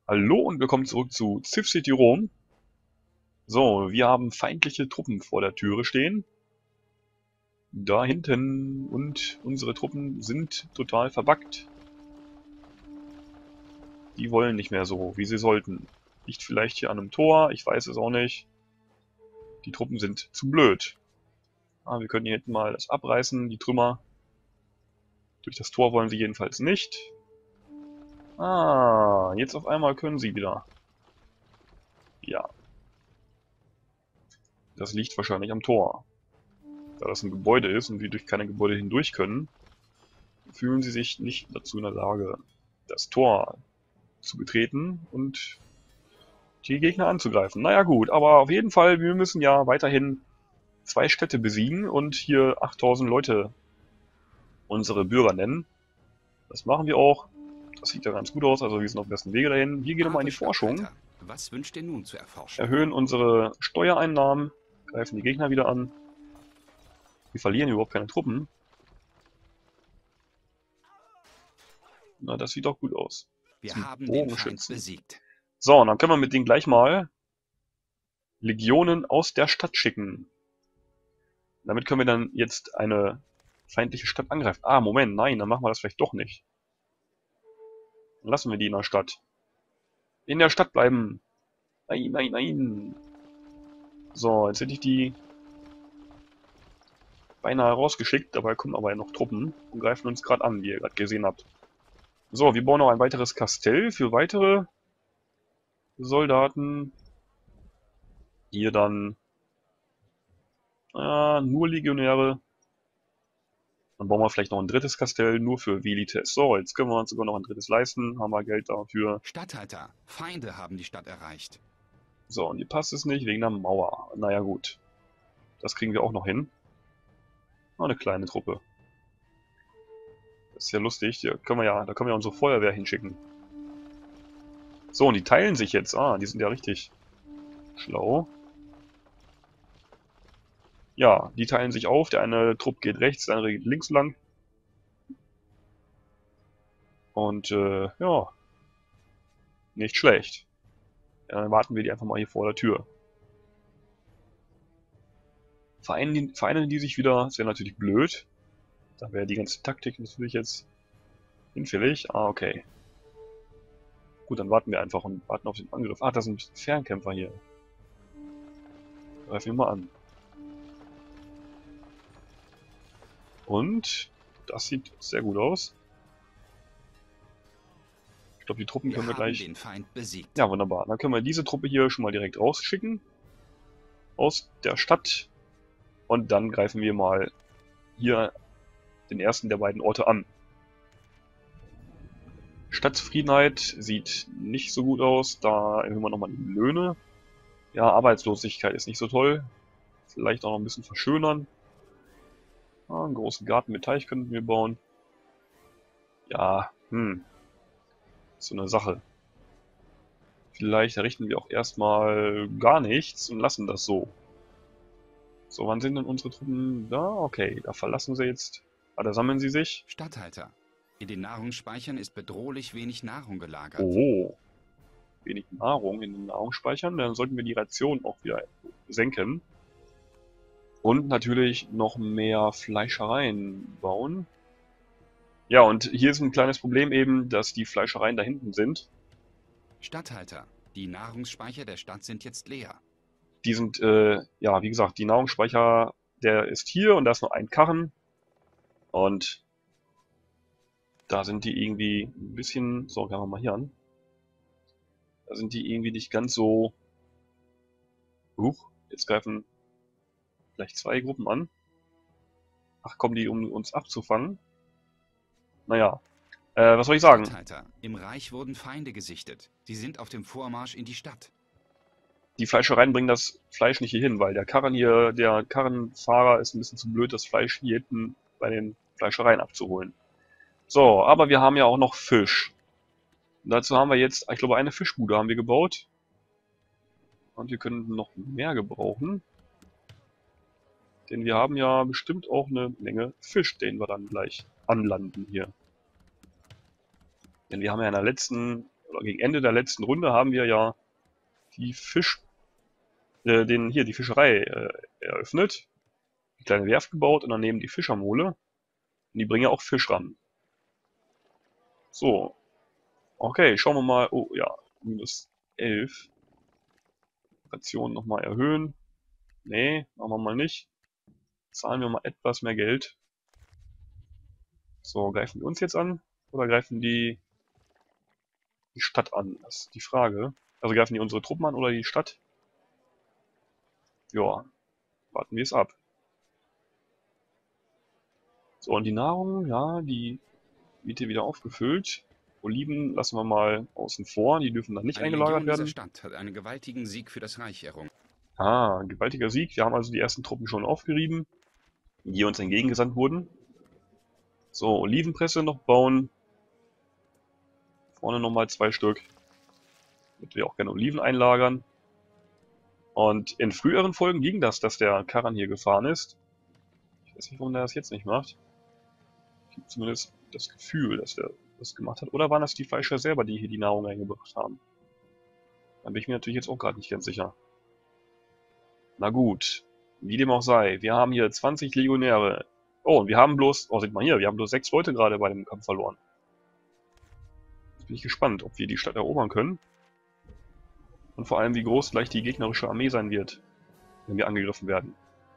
Hallo und willkommen zurück zu Civ City Rom. So, wir haben feindliche Truppen vor der Türe stehen. Da hinten. Und unsere Truppen sind total verbuggt. Die wollen nicht mehr so, wie sie sollten. Liegt vielleicht hier an einem Tor, ich weiß es auch nicht. Die Truppen sind zu blöd. Ah, wir können hier hinten mal das abreißen, die Trümmer. Durch das Tor wollen sie jedenfalls nicht. Ah, jetzt auf einmal können sie wieder. Ja, das liegt wahrscheinlich am Tor. Da das ein Gebäude ist und wir durch keine Gebäude hindurch können, fühlen sie sich nicht dazu in der Lage, das Tor zu betreten und die Gegner anzugreifen. Naja gut, aber auf jeden Fall, wir müssen ja weiterhin 2 Städte besiegen und hier 8000 Leute unsere Bürger nennen. Das machen wir auch. Das sieht ja ganz gut aus, also wir sind auf dem besten Wege dahin. Wir gehen nochmal in die Forschung, Was wünscht ihr nun zu erforschen? erhöhen unsere Steuereinnahmen, greifen die Gegner wieder an. Wir verlieren überhaupt keine Truppen. Na, das sieht doch gut aus. Wir Zum haben den Feind Bogenschützen. besiegt. So, und dann können wir mit denen gleich mal Legionen aus der Stadt schicken. Damit können wir dann jetzt eine feindliche Stadt angreifen. Ah, Moment, nein, dann machen wir das vielleicht doch nicht. Dann lassen wir die in der Stadt. In der Stadt bleiben. Nein, nein, nein. So, jetzt hätte ich die beinahe rausgeschickt. Dabei kommen aber noch Truppen und greifen uns gerade an, wie ihr gerade gesehen habt. So, wir bauen noch ein weiteres Kastell für weitere Soldaten. Hier dann nur Legionäre. Dann bauen wir vielleicht noch ein drittes Kastell, nur für Velites. So, jetzt können wir uns sogar noch ein drittes leisten. Haben wir Geld dafür. Statthalter, Feinde haben die Stadt erreicht. So, und hier passt es nicht, wegen der Mauer. Naja, gut. Das kriegen wir auch noch hin. Noch eine kleine Truppe. Das ist ja lustig. Da können wir ja unsere Feuerwehr hinschicken. So, und die teilen sich jetzt. Ah, die sind ja richtig schlau. Ja, die teilen sich auf. Der eine Trupp geht rechts, der andere geht links lang. Und, ja. Nicht schlecht. Ja, dann warten wir die einfach mal hier vor der Tür. Vereinen die sich wieder, das wäre natürlich blöd. Da wäre die ganze Taktik natürlich jetzt hinfällig. Ah, okay. Gut, dann warten wir einfach und warten auf den Angriff. Ah, da sind Fernkämpfer hier. Greifen wir mal an. Und das sieht sehr gut aus. Ich glaube, die Truppen können wir gleich... den Feind besiegt. Ja, wunderbar. Dann können wir diese Truppe hier schon mal direkt rausschicken. Aus der Stadt. Und dann greifen wir mal hier den ersten der beiden Orte an. Stadtzufriedenheit sieht nicht so gut aus. Da erhöhen wir nochmal die Löhne. Ja, Arbeitslosigkeit ist nicht so toll. Vielleicht auch noch ein bisschen verschönern. Einen großen Garten mit Teich könnten wir bauen. Ja, so eine Sache. Vielleicht errichten wir auch erstmal gar nichts und lassen das so. So, wann sind denn unsere Truppen da? Okay, da verlassen sie jetzt. Ah, da sammeln sie sich. Statthalter, in den Nahrungsspeichern ist bedrohlich wenig Nahrung gelagert. Oh, wenig Nahrung in den Nahrungsspeichern. Dann sollten wir die Ration auch wieder senken. Und natürlich noch mehr Fleischereien bauen. Ja, und hier ist ein kleines Problem eben, dass die Fleischereien da hinten sind. Statthalter, die Nahrungsspeicher der Stadt sind jetzt leer. Die sind, ja, wie gesagt, die Nahrungsspeicher, der ist hier und da ist noch ein Karren. Und da sind die irgendwie ein bisschen, so, gehen wir mal hier an. Da sind die irgendwie nicht ganz so, jetzt greifen gleich 2 Gruppen an. Ach, kommen die, um uns abzufangen? Naja, was soll ich sagen? Statthalter, im Reich wurden Feinde gesichtet. Sie sind auf dem Vormarsch in die Stadt. Die Fleischereien bringen das Fleisch nicht hier hin, weil der Karrenfahrer ist ein bisschen zu blöd, das Fleisch hier hinten bei den Fleischereien abzuholen. So, aber wir haben ja auch noch Fisch. Und dazu haben wir jetzt, ich glaube, eine Fischbude haben wir gebaut. Und wir können noch mehr gebrauchen. Denn wir haben ja bestimmt auch eine Menge Fisch, den wir dann gleich anlanden hier. Denn wir haben ja in der letzten oder gegen Ende der letzten Runde haben wir ja die die Fischerei eröffnet, eine kleine Werft gebaut und daneben die Fischermole. Und die bringen ja auch Fisch ran. So, okay, schauen wir mal. Oh ja, -11. Ration nochmal erhöhen. Nee, machen wir mal nicht. Zahlen wir mal etwas mehr Geld. So, greifen die uns jetzt an? Oder greifen die Stadt an? Das ist die Frage. Also greifen die unsere Truppen an oder die Stadt? Ja, warten wir es ab. So, und die Nahrung, ja, die wird hier wieder aufgefüllt. Oliven lassen wir mal außen vor, die dürfen dann nicht Eine eingelagert Legion dieser werden. Stadt hat einen gewaltigen Sieg für das Reich errungen. Ah, ein gewaltiger Sieg. Wir haben also die ersten Truppen schon aufgerieben, die uns entgegengesandt wurden. So, Olivenpresse noch bauen. Vorne nochmal 2 Stück. Damit wir auch gerne Oliven einlagern. Und in früheren Folgen ging das, dass der Karren hier gefahren ist. Ich weiß nicht, warum der das jetzt nicht macht. Ich habe zumindest das Gefühl, dass der das gemacht hat. Oder waren das die Fleischer selber, die hier die Nahrung reingebracht haben? Da bin ich mir natürlich jetzt auch gerade nicht ganz sicher. Na gut, wie dem auch sei. Wir haben hier 20 Legionäre. Oh, und wir haben bloß, oh, seht mal hier, wir haben bloß 6 Leute gerade bei dem Kampf verloren. Jetzt bin ich gespannt, ob wir die Stadt erobern können. Und vor allem, wie groß gleich die gegnerische Armee sein wird, wenn wir angegriffen werden.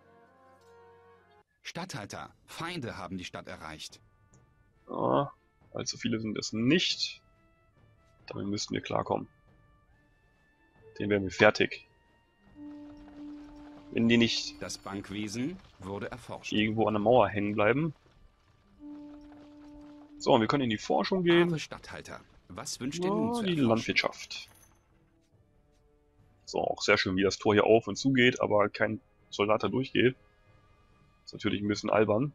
Statthalter, Feinde haben die Stadt erreicht. Ja, allzu viele sind es nicht. Damit müssten wir klarkommen. Den werden wir fertig. Wenn die nicht Das Bankwesen wurde erforscht. irgendwo an der Mauer hängen bleiben. So, und wir können in die Forschung gehen. Brave Statthalter, was wünscht ihr nun zu Die erforschen? Landwirtschaft. So, auch sehr schön, wie das Tor hier auf und zu geht, aber kein Soldat da durchgeht. Ist natürlich ein bisschen albern.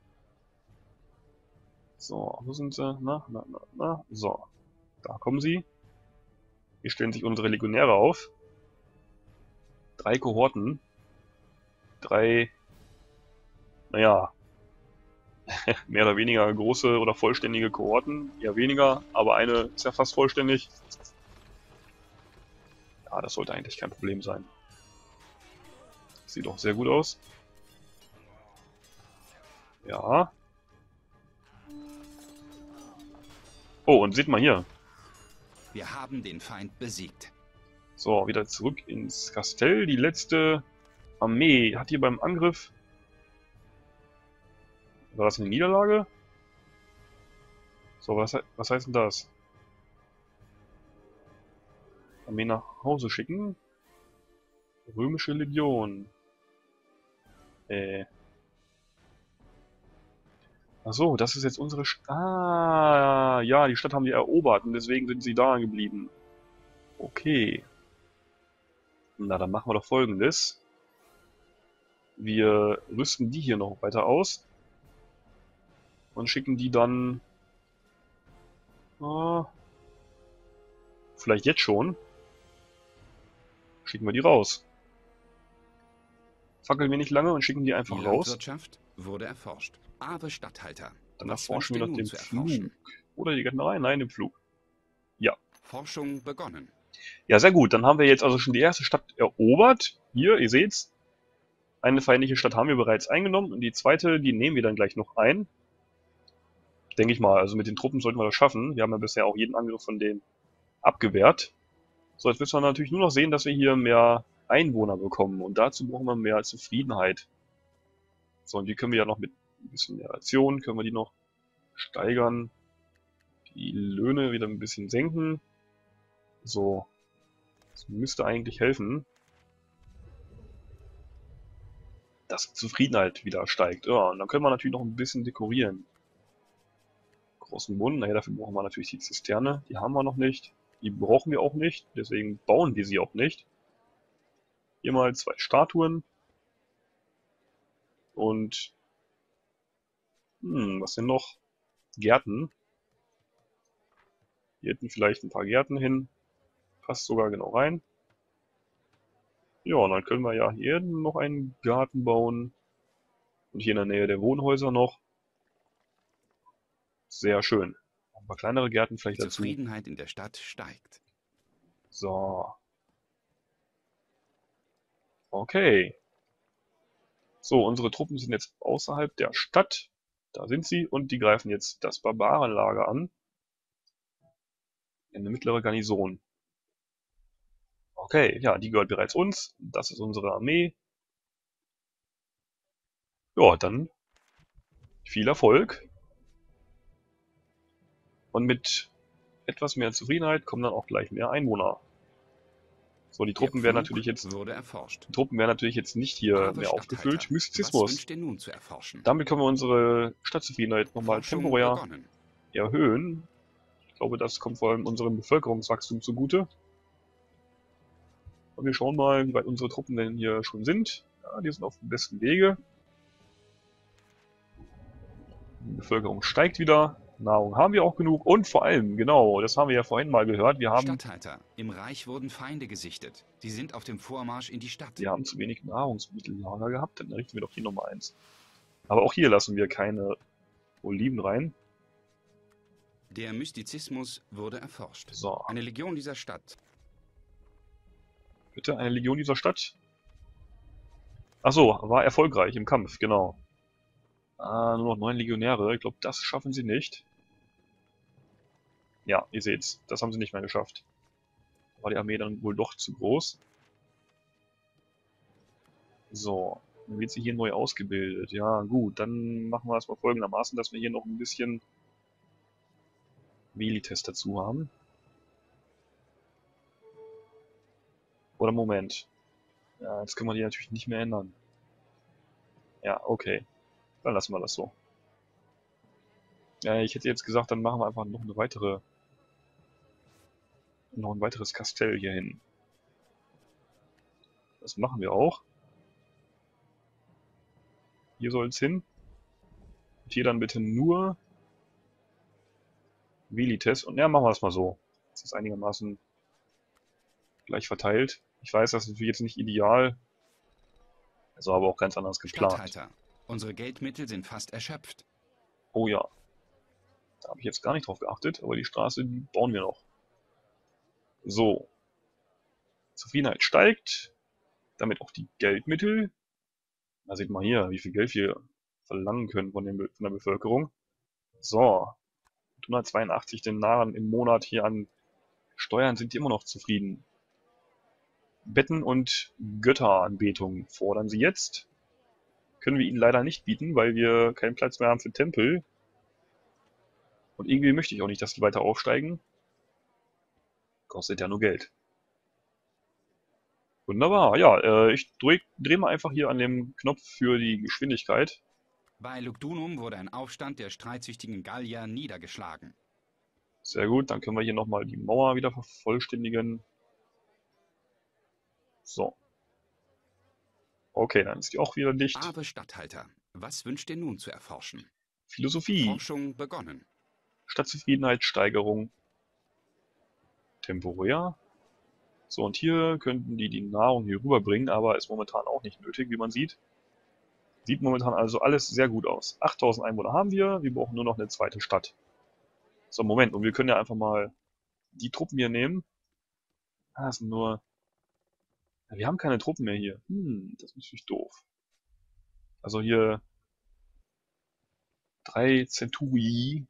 So, wo sind sie? Na. So, da kommen sie. Hier stellen sich unsere Legionäre auf. 3 Kohorten. 3, naja, mehr oder weniger große oder vollständige Kohorten. Eher weniger, aber eine ist ja fast vollständig. Ja, das sollte eigentlich kein Problem sein. Sieht doch sehr gut aus. Ja. Oh, und seht mal hier. Wir haben den Feind besiegt. So, wieder zurück ins Kastell. Die letzte Armee hat hier beim Angriff... War das eine Niederlage? So, was heißt denn das? Armee nach Hause schicken? Römische Legion. Achso, das ist jetzt unsere Ah, ja, die Stadt haben wir erobert und deswegen sind sie da geblieben. Okay. Na, dann machen wir doch Folgendes. Wir rüsten die hier noch weiter aus. Und schicken die dann... vielleicht jetzt schon. Schicken wir die raus. Fackeln wir nicht lange und schicken die einfach Die raus. Landwirtschaft wurde erforscht. Brave Statthalter, Dann was erforschen wünscht wir ihr noch nun den zu erforschen? Flug. Oder die Gärtnerei? Nein, den Flug. Ja. Forschung begonnen. Ja, sehr gut. Dann haben wir jetzt also schon die erste Stadt erobert. Hier, ihr seht's. Eine feindliche Stadt haben wir bereits eingenommen. Und die zweite, die nehmen wir dann gleich noch ein. Denke ich mal. Also mit den Truppen sollten wir das schaffen. Wir haben ja bisher auch jeden Angriff von denen abgewehrt. So, jetzt müssen wir natürlich nur noch sehen, dass wir hier mehr Einwohner bekommen. Und dazu brauchen wir mehr Zufriedenheit. So, und die können wir ja noch mit ein bisschen mehr Ration, können wir die noch steigern. Die Löhne wieder ein bisschen senken. So. Das müsste eigentlich helfen, dass die Zufriedenheit wieder steigt. Ja, und dann können wir natürlich noch ein bisschen dekorieren. Großen Brunnen, naja, dafür brauchen wir natürlich die Zisterne. Die haben wir noch nicht. Die brauchen wir auch nicht, deswegen bauen wir sie auch nicht. Hier mal 2 Statuen. Und, was denn noch? Gärten. Hier hätten vielleicht ein paar Gärten hin. Passt sogar genau rein. Ja, und dann können wir ja hier noch einen Garten bauen. Und hier in der Nähe der Wohnhäuser noch. Sehr schön. Ein paar kleinere Gärten Die vielleicht dazu. Zufriedenheit in der Stadt steigt. So. Okay. So, unsere Truppen sind jetzt außerhalb der Stadt. Da sind sie und die greifen jetzt das Barbarenlager an. Eine mittlere Garnison. Okay, ja, die gehört bereits uns. Das ist unsere Armee. Ja, dann viel Erfolg. Und mit etwas mehr Zufriedenheit kommen dann auch gleich mehr Einwohner. So, die Truppen werden natürlich jetzt nicht hier mehr aufgefüllt. Mystizismus. Damit können wir unsere Stadtzufriedenheit nochmal temporär erhöhen. Ich glaube, das kommt vor allem unserem Bevölkerungswachstum zugute. Und wir schauen mal, wie weit unsere Truppen denn hier schon sind. Ja, die sind auf dem besten Wege. Die Bevölkerung steigt wieder. Nahrung haben wir auch genug. Und vor allem, genau, das haben wir ja vorhin mal gehört, wir haben... Statthalter, im Reich wurden Feinde gesichtet. Die sind auf dem Vormarsch in die Stadt. Wir haben zu wenig Nahrungsmittellager gehabt, dann richten wir doch hier nochmal eins. Aber auch hier lassen wir keine Oliven rein. Der Mystizismus wurde erforscht. So. Eine Legion dieser Stadt. Bitte, eine Legion dieser Stadt? Achso, war erfolgreich im Kampf, genau. Nur noch 9 Legionäre. Ich glaube, das schaffen sie nicht. Ja, ihr seht's. Das haben sie nicht mehr geschafft. War die Armee dann wohl doch zu groß. So, dann wird sie hier neu ausgebildet. Ja, gut, dann machen wir es mal folgendermaßen, dass wir hier noch ein bisschen Milites dazu haben. Oder Moment. Ja, jetzt können wir die natürlich nicht mehr ändern. Ja, okay. Dann lassen wir das so. Ja, ich hätte jetzt gesagt, dann machen wir einfach noch ein weiteres Kastell hier hin. Das machen wir auch. Hier soll es hin. Und hier dann bitte nur Velites. Und ja, machen wir das mal so. Das ist einigermaßen gleich verteilt. Ich weiß, das ist natürlich jetzt nicht ideal. Das war aber auch ganz anders geplant. Statthalter, unsere Geldmittel sind fast erschöpft. Oh ja. Da habe ich jetzt gar nicht drauf geachtet, aber die Straße, die bauen wir noch. So. Zufriedenheit steigt. Damit auch die Geldmittel. Da sieht man hier, wie viel Geld wir verlangen können von der Bevölkerung. So. 182 Denaren im Monat hier an Steuern sind die immer noch zufrieden. Betten und Götteranbetung fordern sie jetzt. Können wir ihnen leider nicht bieten, weil wir keinen Platz mehr haben für Tempel. Und irgendwie möchte ich auch nicht, dass die weiter aufsteigen. Kostet ja nur Geld. Wunderbar, ja, ich dreh mal einfach hier an dem Knopf für die Geschwindigkeit. Bei Lugdunum wurde ein Aufstand der streitsüchtigen Gallier niedergeschlagen. Sehr gut, dann können wir hier nochmal die Mauer wieder vervollständigen. So. Okay, dann ist die auch wieder dicht. Aber Statthalter, was wünscht ihr nun zu erforschen? Philosophie. Forschung begonnen. Stadtzufriedenheitssteigerung. Temporär. So, und hier könnten die Nahrung hier rüberbringen, aber ist momentan auch nicht nötig, wie man sieht. Sieht momentan also alles sehr gut aus. 8000 Einwohner haben wir brauchen nur noch eine zweite Stadt. So, Moment, und wir können ja einfach mal die Truppen hier nehmen. Ah, das sind nur... Ja, wir haben keine Truppen mehr hier. Das ist natürlich doof. Also hier 3 Centurii.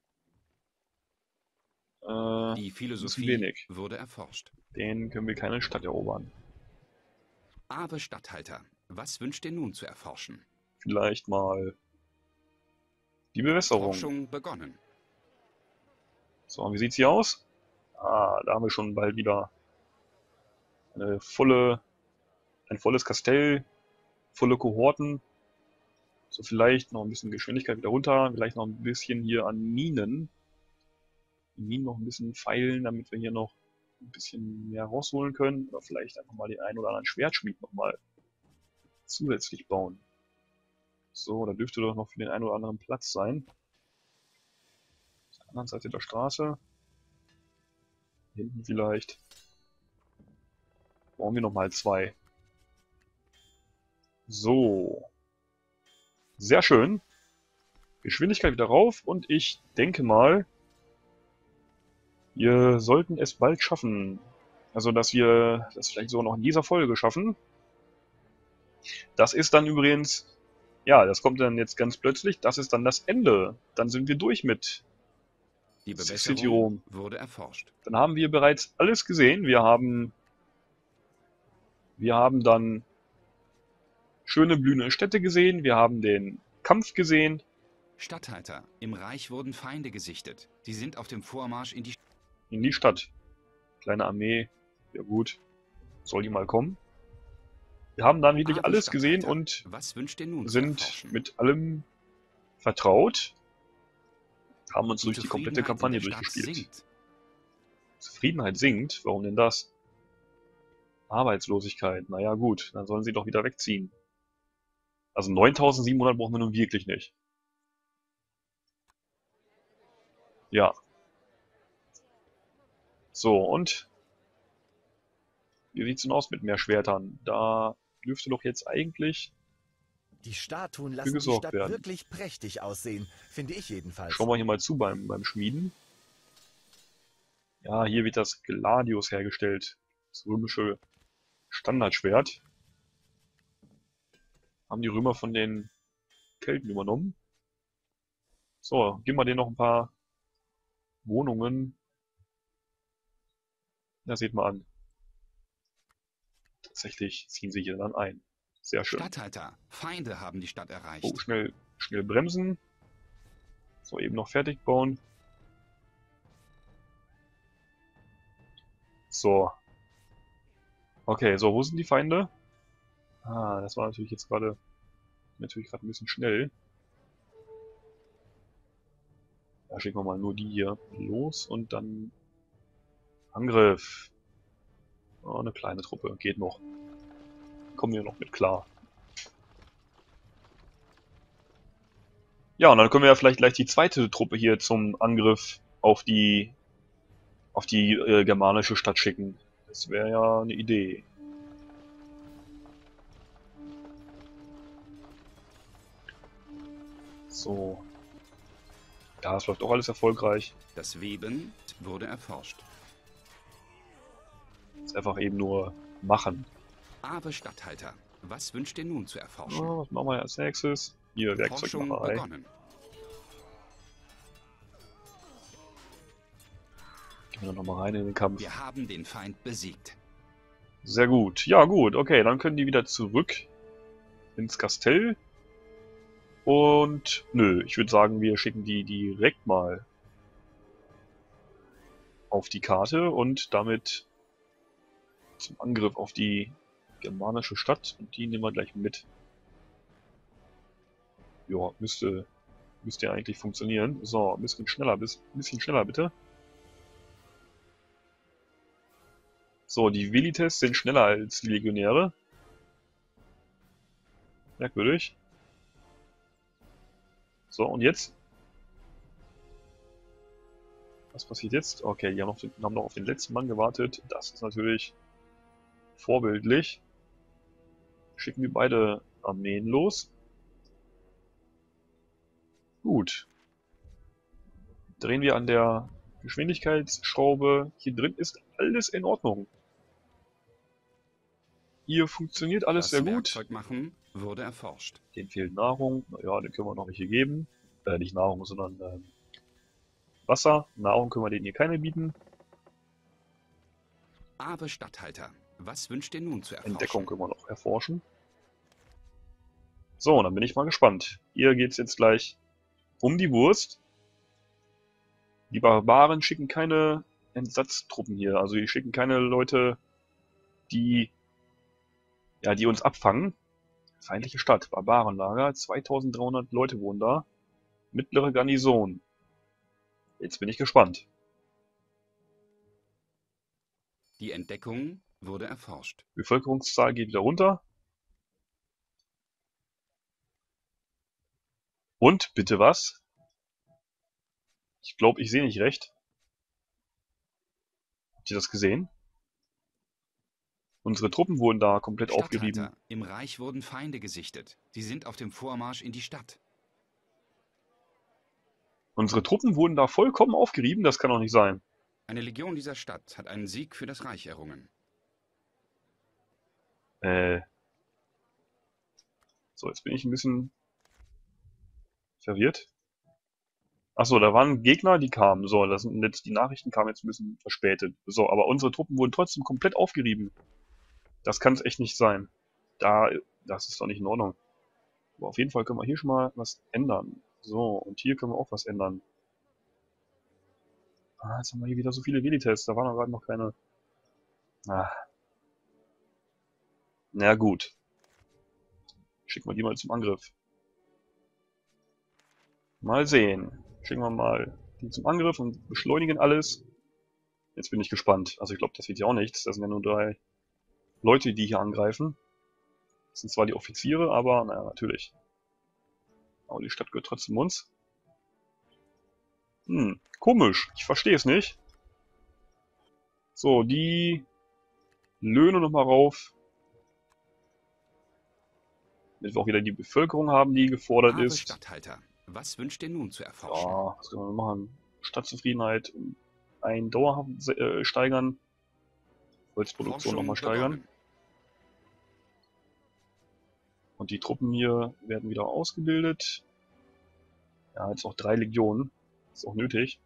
Die Philosophie wurde erforscht. Den können wir keine Stadt erobern. Aber Statthalter, was wünscht ihr nun zu erforschen? Vielleicht mal die Bewässerung. Forschung begonnen. So, und wie sieht's hier aus? Ah, da haben wir schon bald wieder ein volles Kastell, volle Kohorten. So, vielleicht noch ein bisschen Geschwindigkeit wieder runter, vielleicht noch ein bisschen hier an Minen. Die Minen noch ein bisschen feilen, damit wir hier noch ein bisschen mehr rausholen können. Oder vielleicht einfach mal den einen oder anderen Schwertschmied nochmal zusätzlich bauen. So, da dürfte doch noch für den einen oder anderen Platz sein. Auf der anderen Seite der Straße. Hinten vielleicht. Brauchen wir nochmal 2. So. Sehr schön. Geschwindigkeit wieder rauf und ich denke mal, wir sollten es bald schaffen. Also, dass wir das vielleicht so noch in dieser Folge schaffen. Das ist dann übrigens, ja, das kommt dann jetzt ganz plötzlich, das ist dann das Ende. Dann sind wir durch mit Die City Bewässerung Rom. wurde erforscht. Dann haben wir bereits alles gesehen. Wir haben dann schöne blühende Städte gesehen. Wir haben den Kampf gesehen. Statthalter, im Reich wurden Feinde gesichtet. Die sind auf dem Vormarsch in Die Stadt. Kleine Armee. Ja gut. Soll die mal kommen. Wir haben dann wirklich alles gesehen und was wünscht ihr nun sind mit allem vertraut. Haben uns durch die komplette Kampagne durchgespielt. Sinkt. Zufriedenheit sinkt? Warum denn das? Arbeitslosigkeit. Naja gut, dann sollen sie doch wieder wegziehen. Also 9700 brauchen wir nun wirklich nicht. Ja. So, und wie sieht's denn aus mit mehr Schwertern? Da dürfte doch jetzt eigentlich Die Statuen lassen die Stadt wirklich prächtig aussehen, finde ich jedenfalls. Schauen wir hier mal zu beim Schmieden. Ja, hier wird das Gladius hergestellt. Das römische Standardschwert. Haben die Römer von den Kelten übernommen. So, geben wir denen noch ein paar Wohnungen. Ja, seht mal an. Tatsächlich ziehen sie hier dann ein. Sehr schön. Statthalter, Feinde haben die Stadt erreicht. Oh, schnell bremsen. So, eben noch fertig bauen. So. Okay, so, wo sind die Feinde? Ah, das war natürlich jetzt gerade ein bisschen schnell. Da schicken wir mal nur die hier los und dann Angriff. Oh, eine kleine Truppe, geht noch. Kommen wir noch mit klar. Ja, und dann können wir ja vielleicht gleich die zweite Truppe hier zum Angriff auf die germanische Stadt schicken. Das wäre ja eine Idee. So. Ja, es läuft auch alles erfolgreich. Das Weben wurde erforscht. Jetzt einfach eben nur machen. Aber Statthalter, was wünscht ihr nun zu erforschen? Oh, was machen wir als nächstes? Hier, Werkzeugmacherei. Begonnen. Gehen wir nochmal rein in den Kampf. Wir haben den Feind besiegt. Sehr gut. Ja, gut. Okay, dann können die wieder zurück ins Kastell. Und nö, ich würde sagen, wir schicken die direkt mal auf die Karte und damit zum Angriff auf die germanische Stadt. Und die nehmen wir gleich mit. Ja, müsste ja eigentlich funktionieren. So, ein bisschen schneller bitte. So, die Velites sind schneller als die Legionäre. Merkwürdig. So, und jetzt? Was passiert jetzt? Okay, die haben noch auf den letzten Mann gewartet. Das ist natürlich vorbildlich. Schicken wir beide Armeen los. Gut. Drehen wir an der Geschwindigkeitsschraube. Hier drin ist alles in Ordnung. Hier funktioniert alles sehr gut. Das Werkzeugmachen wurde erforscht. Den fehlt Nahrung. Naja, den können wir noch welche geben. Nicht Nahrung, sondern Wasser. Nahrung können wir denen hier keine bieten. Aber Statthalter, was wünscht ihr nun zu erforschen? Entdeckung können wir noch erforschen. So, dann bin ich mal gespannt. Hier geht's jetzt gleich um die Wurst. Die Barbaren schicken keine Entsatztruppen hier. Also die schicken keine Leute, die uns abfangen. Feindliche Stadt, Barbarenlager, 2300 Leute wohnen da. Mittlere Garnison. Jetzt bin ich gespannt. Die Entdeckung wurde erforscht. Bevölkerungszahl geht wieder runter. Und, bitte was? Ich glaube, ich sehe nicht recht. Habt ihr das gesehen? Unsere Truppen wurden da komplett aufgerieben. Im Reich wurden Feinde gesichtet. Die sind auf dem Vormarsch in die Stadt. Unsere Truppen wurden da vollkommen aufgerieben? Das kann doch nicht sein. Eine Legion dieser Stadt hat einen Sieg für das Reich errungen. So, jetzt bin ich ein bisschen verwirrt. Achso, da waren Gegner, die kamen. So, das sind jetzt, die Nachrichten kamen jetzt ein bisschen verspätet. So, aber unsere Truppen wurden trotzdem komplett aufgerieben. Das kann es echt nicht sein. Das ist doch nicht in Ordnung. Aber auf jeden Fall können wir hier schon mal was ändern. So, und hier können wir auch was ändern. Ah, jetzt haben wir hier wieder so viele Velites. Da waren aber gerade noch keine. Ah. Na gut. Schicken wir die mal zum Angriff. Mal sehen. Schicken wir mal die zum Angriff und beschleunigen alles. Jetzt bin ich gespannt. Also ich glaube, das wird ja auch nichts. Das sind ja nur 3 Leute, die hier angreifen. Das sind zwar die Offiziere, aber naja, natürlich. Aber die Stadt gehört trotzdem uns. Komisch. Ich verstehe es nicht. So, die Löhne nochmal rauf. Damit wir auch wieder die Bevölkerung haben, die gefordert ist. Statthalter, was wünscht ihr nun zu erforschen? Ja, was können wir machen? Stadtzufriedenheit ein dauerhaft steigern. Holzproduktion nochmal steigern. Und die Truppen hier werden wieder ausgebildet. Ja, jetzt noch 3 Legionen. Ist auch nötig.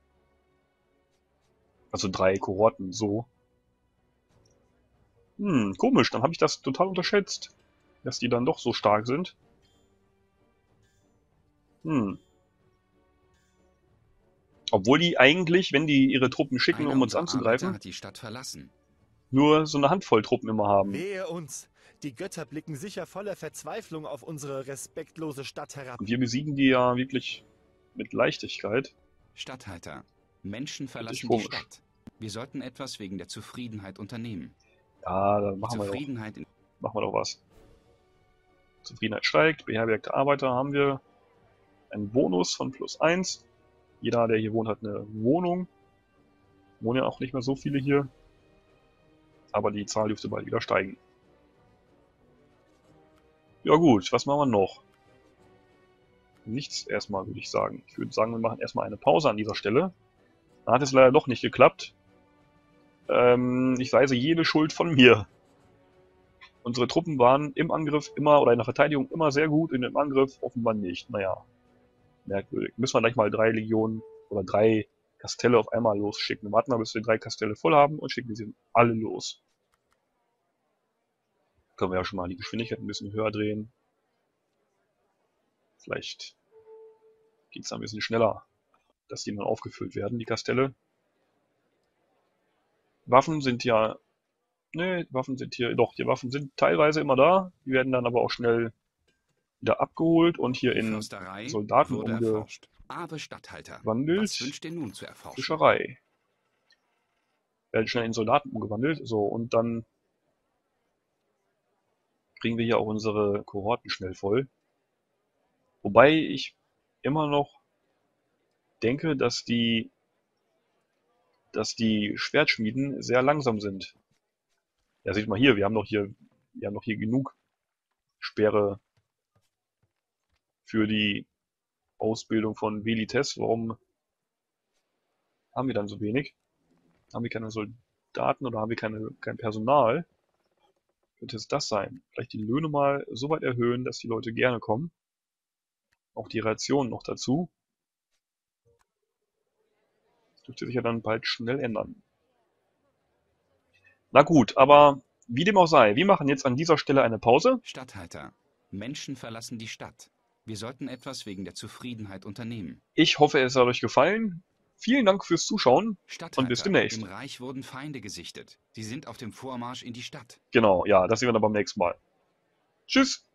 Also 3 Kohorten, so. Komisch, dann habe ich das total unterschätzt. Dass die dann doch so stark sind. Obwohl die eigentlich, wenn die ihre Truppen schicken, um uns anzugreifen, hat die Stadt verlassen. Nur so eine Handvoll Truppen immer haben. Wehe uns! Die Götter blicken sicher voller Verzweiflung auf unsere respektlose Stadt herab. Und wir besiegen die ja wirklich mit Leichtigkeit. Statthalter, Menschen verlassen die Stadt. Wir sollten etwas wegen der Zufriedenheit unternehmen. Ja, dann machen wir doch was. Zufriedenheit steigt, beherbergte Arbeiter haben wir. Einen Bonus von +1. Jeder, der hier wohnt, hat eine Wohnung. Wohnen ja auch nicht mehr so viele hier. Aber die Zahl dürfte bald wieder steigen. Ja gut, was machen wir noch? Nichts erstmal, würde ich sagen. Ich würde sagen, wir machen erstmal eine Pause an dieser Stelle. Da hat es leider doch nicht geklappt. Ich weise jede Schuld von mir. Unsere Truppen waren im Angriff immer, oder in der Verteidigung immer sehr gut, in dem Angriff offenbar nicht. Naja, merkwürdig. Müssen wir gleich mal 3 Legionen oder 3 Kastelle auf einmal losschicken. Warten wir, bis wir 3 Kastelle voll haben und schicken sie alle los. Können wir ja schon mal die Geschwindigkeit ein bisschen höher drehen. Vielleicht geht es ein bisschen schneller, dass die dann aufgefüllt werden, die Kastelle. Waffen sind ja... Ne, Waffen sind hier... Doch, die Waffen sind teilweise immer da. Die werden dann aber auch schnell wieder abgeholt und hier in Soldaten umgewandelt. Was wünscht ihr nun zu erforschen? Fischerei. Werden schnell in Soldaten umgewandelt. So, und dann kriegen wir hier auch unsere Kohorten schnell voll. Wobei ich immer noch denke, dass die Schwertschmieden sehr langsam sind. Ja, seht mal hier, wir haben noch hier genug Speere für die Ausbildung von Velites. Warum haben wir dann so wenig? Haben wir keine Soldaten oder haben wir kein Personal? Könnte es das sein? Vielleicht die Löhne mal so weit erhöhen, dass die Leute gerne kommen. Auch die Rationen noch dazu. Das dürfte sich ja dann bald schnell ändern. Na gut, aber wie dem auch sei, wir machen jetzt an dieser Stelle eine Pause. Statthalter, Menschen verlassen die Stadt. Wir sollten etwas wegen der Zufriedenheit unternehmen. Ich hoffe, es hat euch gefallen. Vielen Dank fürs Zuschauen und bis demnächst. Im Reich wurden Feinde gesichtet. Sie sind auf dem Vormarsch in die Stadt. Genau, ja, das sehen wir dann beim nächsten Mal. Tschüss!